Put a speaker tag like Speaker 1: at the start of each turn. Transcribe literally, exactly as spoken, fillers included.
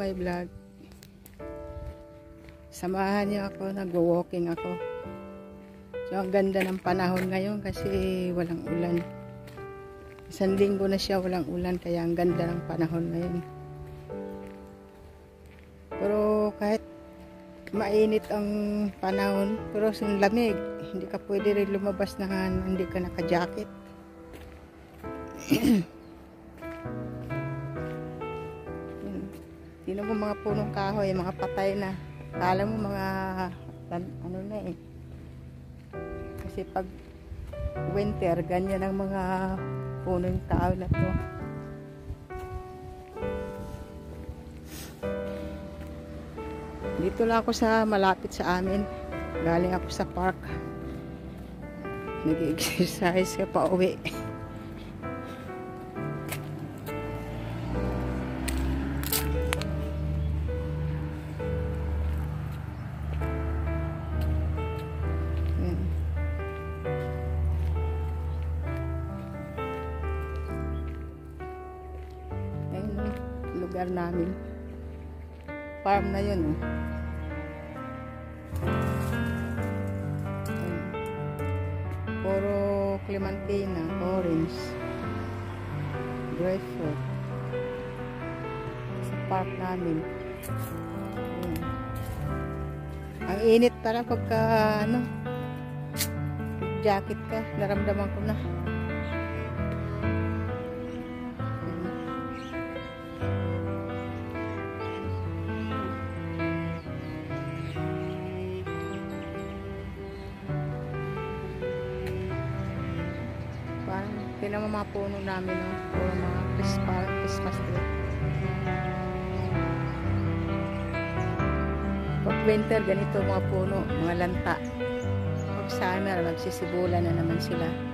Speaker 1: my vlog. Samahan niyo ako, nag-walking ako. So, ang ganda ng panahon ngayon kasi walang ulan. Isang linggo na siya walang ulan, kaya ang ganda ng panahon ngayon. Pero kahit mainit ang panahon, pero yung lamig, hindi ka pwede rin lumabas na hindi ka naka-jacket. Sino mo mga punong kahoy, mga patay na. Kala mo mga ano na eh. Kasi pag winter, ganyan ang mga punong kahoy na to. Dito lang ako sa malapit sa amin. Galing ako sa park. Nag-exercise ka pa uwi. Lugar namin, farm na yun, oh. Puro clementina, orange, grapefruit sa park namin. Ayan. Ang init pala pagka ano, jacket ka, naramdaman ko na. Tingnan mo mga puno namin, no? Puro mga Christmas, Christmas tree. Pag winter, ganito mga puno, mga lanta. Pag summer, magsisibulan na naman sila.